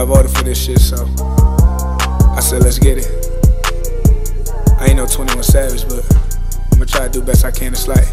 I voted for this shit, so I said let's get it. I ain't no 21 Savage, but I'ma try to do best I can to slide.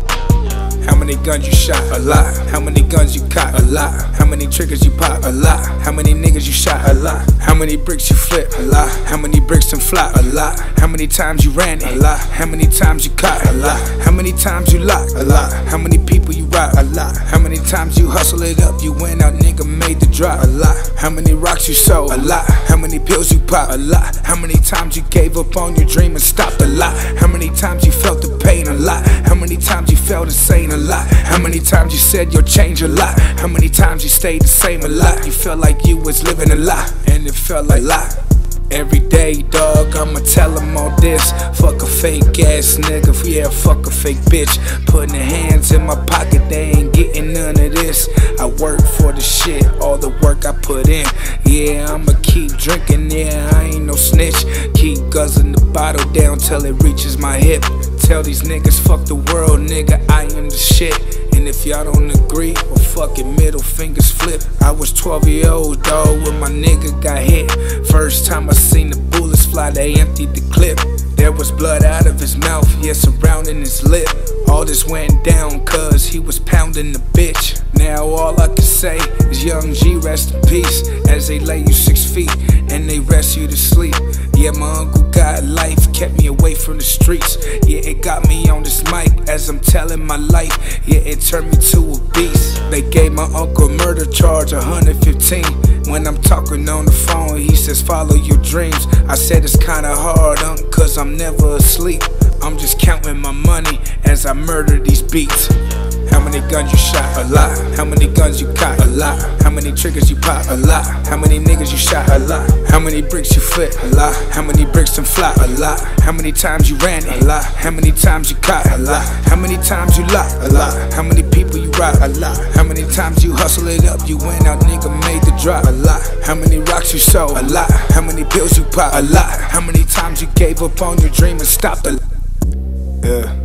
How many guns you shot? A lot. How many guns you caught? A lot. How many triggers you pop? A lot. How many niggas you shot? A lot. How many bricks you flip? A lot. How many bricks and flop? A lot. How many times you ran it? A lot. How many times you caught? A lot. How many times you locked? A lot. How many people you robbed? A lot. How many times you hustle it up? You went out, nigga, made the drop? A lot. How many rocks you sold? A lot. How many pills you pop? A lot. How many times you gave up on your dream and stopped? A lot. How many times you felt the pain? A lot. How many times you felt insane? A lot. How many times you said you'll change a lot? How many times you stayed the same a lot? You felt like you was living a lie, and it felt like a lie. Every day, dog, I'ma tell them all this. Fuck a fake ass nigga, yeah, fuck a fake bitch. Putting their hands in my pocket, they ain't getting none of this. I work for the shit, all the work I put in. Yeah, I'ma keep drinking, yeah, I ain't no snitch. Keep guzzling the bottle down till it reaches my hip. Tell these niggas, fuck the world, nigga, I am the shit. And if y'all don't agree, well fucking middle fingers flip. I was 12 years old, dawg, when my nigga got hit. First time I seen the bullets fly, they emptied the clip. There was blood out of his mouth, yeah, surrounding his lip. All this went down cause he was pounding the bitch. Now all I can say is Young G, rest in peace. As they lay you 6 feet and they rest you to sleep. Yeah, my uncle got life, kept me away from the streets. Yeah, it got me on this mic as I'm telling my life. Yeah, it turned me to a beast. They gave my uncle a murder charge, 115. When I'm talking on the phone, he says follow your dreams. I said it's kinda hard, cause I'm never asleep. I'm just counting my money as I murder these beats. How many guns you shot? A lot. How many guns you caught? A lot. How many triggers you pop? A lot. How many niggas you shot? A lot. How many bricks you flip? A lot. How many bricks and flop? A lot. How many times you ran it? A lot. How many times you caught? A lot. How many times you locked? A lot. How many people you robbed? A lot. How many times you hustle it up? You went out, nigga, made the drop? A lot. How many rocks you sold? A lot. How many pills you pop? A lot. How many times you gave up on your dream and stopped? Yeah.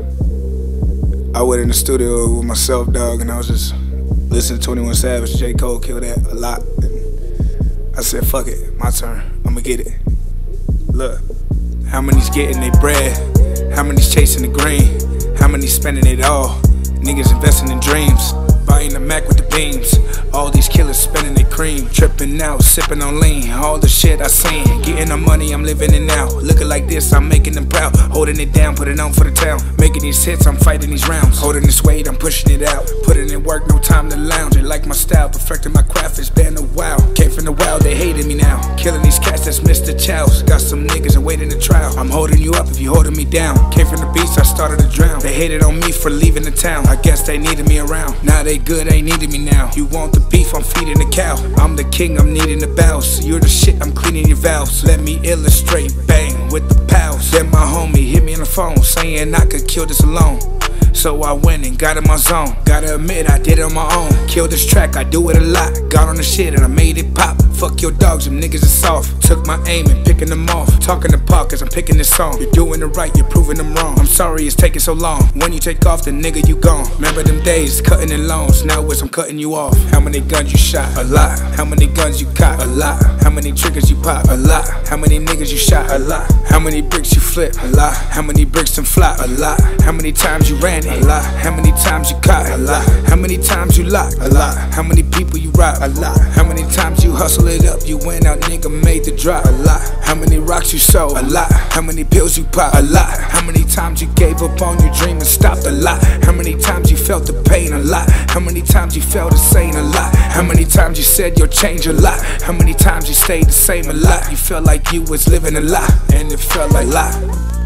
I went in the studio with myself, dog, and I was just listening to 21 Savage, J. Cole killed that a lot. And I said, fuck it, my turn, I'ma get it. Look, how many's getting their bread? How many's chasing the green? How many's spending it all? Niggas investing in dreams, buying the Mac with the beams. All these killers spending their cream, tripping out, sipping on lean. All the shit I seen, getting the money, I'm living it now. Looking like this, I'm making them proud. Holding it down, put it on for the town. Making these hits, I'm fighting these rounds. Holding this weight, I'm pushing it out. Putting in work, no time to lounge. They like my style, perfecting my craft, it's been a while. Came from the wild, they hated me now. Killing these cats, that's Mr. Chows. Got some niggas awaiting the trial. I'm holding you up if you holding me down. Came from the beast, I started to drown. They hated on me for leaving the town. I guess they needed me around. Now they good, ain't needing me now. You want the beef, I'm feeding the cow. I'm the king, I'm needing the bows. You're the shit, I'm cleaning your valves. Let me illustrate, bang, with the pals. Then my homie hit me on the phone, saying I could kill this alone. So I went and got in my zone. Gotta admit, I did it on my own. Killed this track, I do it a lot. Got on the shit and I made it pop. Fuck your dogs, them niggas is soft. Took my aim and picking them off. Talking to Park cause I'm picking this song. You're doing it right, you're proving them wrong. I'm sorry it's taking so long. When you take off, then nigga you gone. Remember them days, cutting in loans. Now it's I'm cutting you off. How many guns you shot? A lot. How many guns you caught? A lot. How many triggers you pop? A lot. How many niggas you shot? A lot. How many bricks you flip? A lot. How many bricks and flop? A lot. How many times you ran it? A lot. How many times you caught? A lot. How many times you locked? A lot. How many people you robbed? A lot. How many times you hustle it up? You went out, nigga, made the drop? A lot. How many rocks you sold? A lot. How many pills you pop? A lot. How many times you gave up on your dream and stopped? A lot. How many times you felt the pain? A lot. How many times you felt insane? A lot. How many times you said you'll change? A lot. How many times you stayed the same? A lot. You felt like you was living a lie, and it felt like a lie.